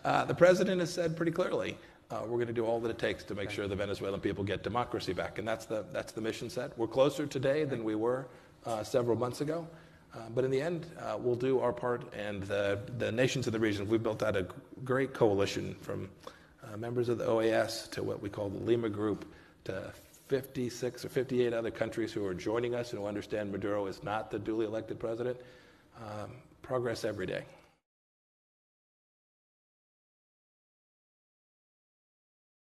The president has said pretty clearly, we're going to do all that it takes to make sure the Venezuelan people get democracy back, and that's the mission set. We're closer today than we were several months ago, but in the end, we'll do our part, and the nations of the region, we've built out a great coalition from members of the OAS to what we call the Lima Group to 56 or 58 other countries who are joining us and who understand Maduro is not the duly elected president. Progress every day.